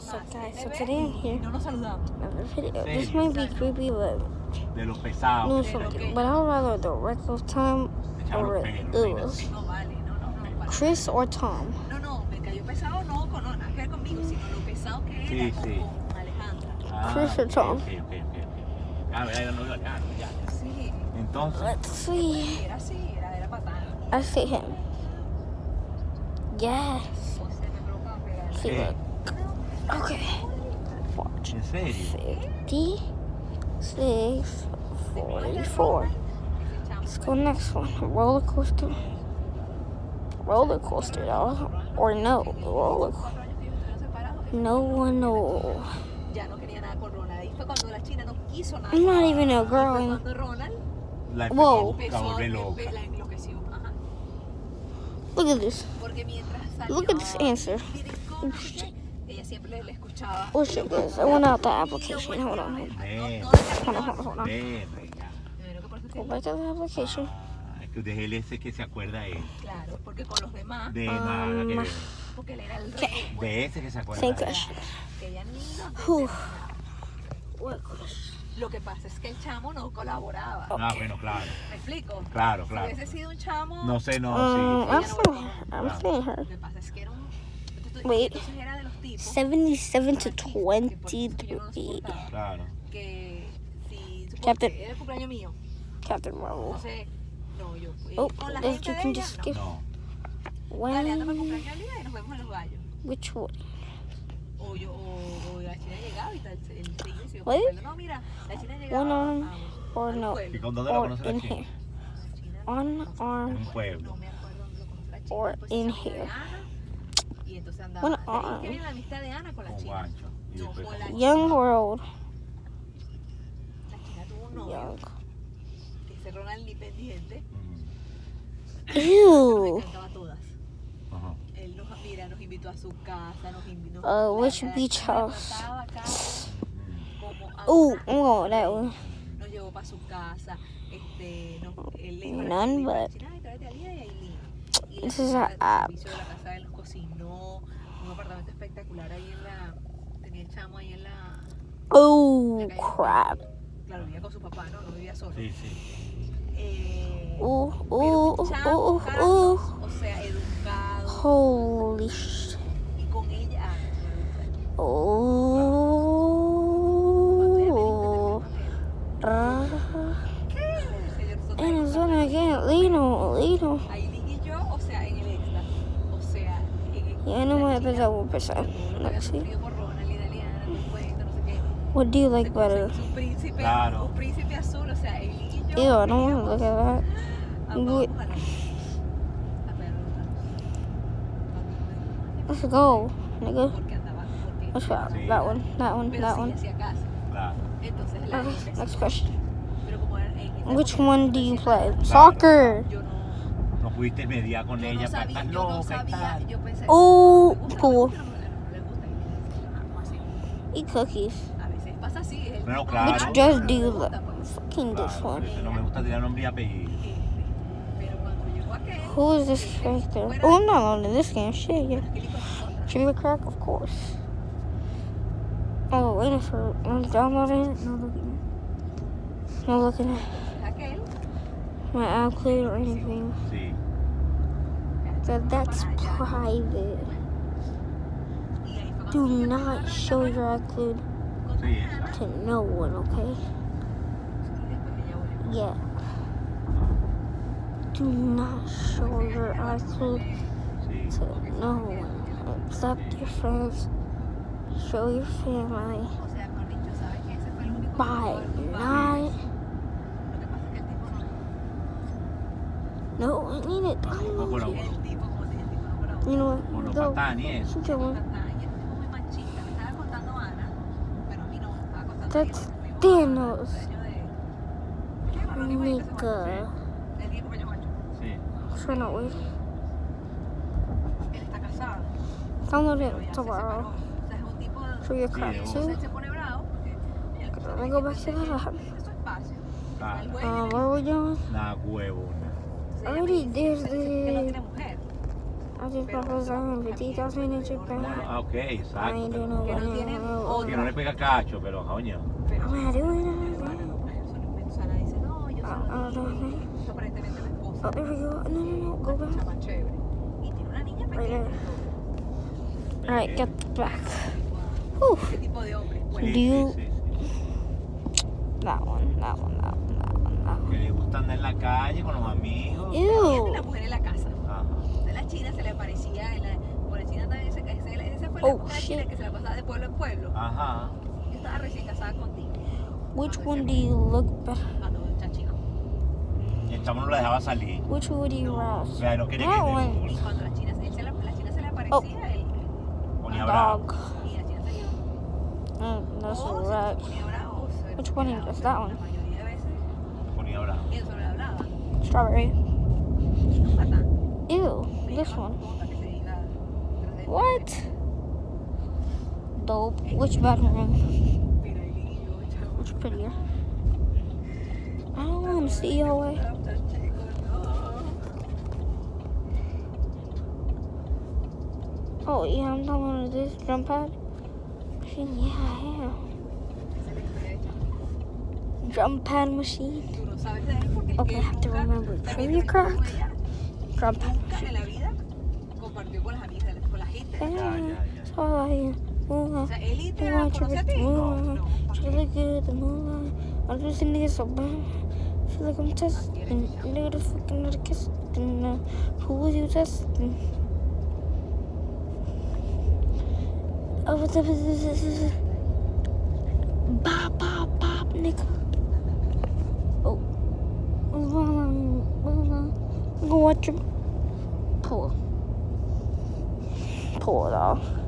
So guys, so today I'm here. No nos saludamos. Another video. This might be creepy, but De los pesados. no something. But I'd rather the wreck of Tom or Lewis. No vale, no. Chris or Tom. No, me cayó pesado no con nada que ver conmigo, sino lo pesado que era Sí, con sí. Alejandra. Chris or Tom. Ok. Ah, ya no lo ya. Sí. Entonces, Let's see. Era así, era patada. I see him. Yes. O sea, me provocaba pegar. See, Sí. look. Okay. Watch. ¿en serio? 56, 44. Let's go next one. Roller coaster. Roller coaster, y'all. Or no. Roller coaster. No one knows. Ya no quería nada con Ronald. Ahí fue cuando la china no quiso nada. I'm not even a Fue girl. cuando Ronald La Wow. empezó a volver loca. la enloqueció. Ajá. Look at this. Porque mientras salió, Look at this answer. no sé qué, ella siempre le escuchaba. Oh shit, guys. I went out the application. Hold on. Ven, Hold on. ven, venga. Go back to the application. Ah, es que de él ese que se acuerda él. Claro, porque con los demás, De nada que ver. porque él era el rey. De ese que se acuerda. Same él. question. Que ella ni nos Whew. determinaba. What question? Lo que pasa es que el chamo no colaboraba. Ah, bueno, claro. ¿Me explico? Claro. Si hubiese sido un chamo, No sé, no, I'm sí. seeing her. lo que pasa es que era un... Wait. Entonces era de los tipos 77 to que por eso es que yo no lo 23. soportaba. Claro. Que si... Captain. Era el cumpleaños mío. Captain Marvel. Entonces, no, yo fui Oh, con la if gente you de can ella, just no. skip. No. Dale, anda para el When? cumpleaños al día y nos vemos en los gallos. Which one? O la china llegaba y tal, el trillo y se iba What? por el pueblo. No, mira, la china llegaba One arm or al no? pueblo. ¿Y con dónde lo Or conoce in la chica? here. La china On no sé, arm. En un pueblo. no me acuerdo dónde lo conoce la china. Or Después in se salió de here. Ana, y entonces andaba. One De ahí arm. que viene la amistad de Ana con la Con china. Guancho. Y No, después fue la con- Young World. La china tuvo un novio, Young. que ese Ronald ni pendiente, Mm, nos Ew. encantaba a todas. ajá. Él nos invitó a su casa, nos invitó. Which la beach china house? trataba acá como a Ooh, una- I'm going with that one. nos llevó para su casa, él le dijo a la None china, but- "China, ay, tráete a Lía y a Aileen". Y la This is china, an el app. servicio de la casa, él nos cocinó, un apartamento espectacular ahí tenía el chamo ahí en la Oh, calle. crap. Claro, vivía con su papá, no vivía solo. Sí, sí. Ooh, Pero ooh, un chamo, ooh, Carlos, ooh. o sea, educado, Holy shit. y con ella, Oh. And it's gonna get Lino. Aileen y yo, o sea, en el extra, o sea, Yeah, no la me chica, empezó a empezar. todo lo que había Let's see. sufrido por Ronald y Daliana, no cuento, no sé qué. What do you like Se better? hizo un príncipe, Claro. un príncipe azul, o sea, Aileen y yo. Ew, I don't want to look at that. Amamos Good. a la perra. Let's go, nigga. Porque andaba, porque Let's go. Sí. That one. pero sí hacía caso. Claro. Entonces la Okay, gente next sí. question. Pero como era en esa Which época, one do you play? Claro. Soccer. Yo No pudiste mediar con yo ella no para sabía, estar yo no loca y sabía, tal. yo pensé, Oh, me gusta, cool. pero no le gusta, y vamos así. Eat cookies. A veces pasa así, es el Bueno, tipo, claro. Which "Ay, dress pero do no you me gusta, like? pues". Fucking this Claro, one. por eso no me gusta tirar nombre y apellido. Pero cuando llegó aquel, Who is this character? Oh, I'm not alone in this game. Shit, yeah. aquel hijo de nosotras, Trivia crack, of course. Oh, waiting for. I'm downloading it. No looking at aquel, my iCloud or anything. Sí. That's private. y ahí fue Do cuando yo not show your iCloud con Sí, Diana, exacto. to no one, okay? y después ella volvió. Yeah. Do not show your iCloud Sí. to no one. Except your friends. Show your family. O sea, mejor dicho, ¿sabes que ese fue el único By motivo del night. Lo que pasa es que el tipo no. No, I need it. No, bueno, El tipo, como te dije, el tipo no grabó. You know o what? no Go. patan y eso. Keep going. Y el tipo muy machista. Me estaba contando Ana, pero a mí no. Me estaba contando That's ella, Thanos. ¿Qué bueno, ni cuenta, ese Nigga. El día que yo macho. Sí. Try not wait. Él está casado. Download Pero it ya se tomorrow. separó. O sea, es un tipo de. For your Sí, crap de too. Entonces se pone bravo porque. Let me go back to the lab. Es su espacio. Claro. El güey What are we doing? Nada huevo. Entonces ella Already me dice there's que no the. tiene mujer. I just proposed 50,000 in Japan. Bueno, ok, I ain't exacto. doing no Que no tienen way. Que no le pega cacho, pero coño. Pero I'm not doing Susana dice, no, yo I don't know. soy aparentemente mi esposa. Oh, there we go. No, go Una back. chama chévere. Y tiene una niña Right pequeña. there. Alright, get back. Whew. ¿Qué tipo de hombre? Bueno, Sí, Do you- sí, sí. That one. Que le gusta andar en la calle con los amigos. tiene Ew. la mujer en la casa. Ajá. De la China se le aparecía, por la China también esa fue la Oh, época de China shit. que se la pasaba de pueblo en pueblo. Ajá. Yo estaba recién casada contigo, Which one do you look better? cuando era chico. Y el chamo no lo dejaba salir. Which would you O rather? sea, no quería That que one. Y cuando la China se le aparecía, él ponía bravo. Dog. y la China se iba. That's O se right. ponía bravo, se Which one quedaba, is that la one? mayoría de veces, Ponía bravo. y él solo le hablaba. Strawberry. Y nunca tanto. Ew. Me This llamaba one. tonta que se iba tras de él. What? Dope. Which bedroom? Mira, y yo, chavo, Which prettier? I don't want to see your way. tan chico, no. Oh yeah, I'm not one of this jump pad machine. Yeah, I am. Esa es la historia de Chavo. Jump pad machine. Tú no sabes de él porque es Okay, que I have to nunca, remember. también Trivia estuvo con crack. ella, Jump pad nunca machine. en la vida compartió con las amigas, con la gente. Yeah. So I O sea, él I literal want conoce a ti. the No, moonlight. no. Feel like good, the moonlight. I'm just in this so bad. Feel like I'm testing. Nigga, the fucking not kissing. Who was you testing? Oh, what's up? Bop, nigga. Oh. I'm gonna watch him pull it off.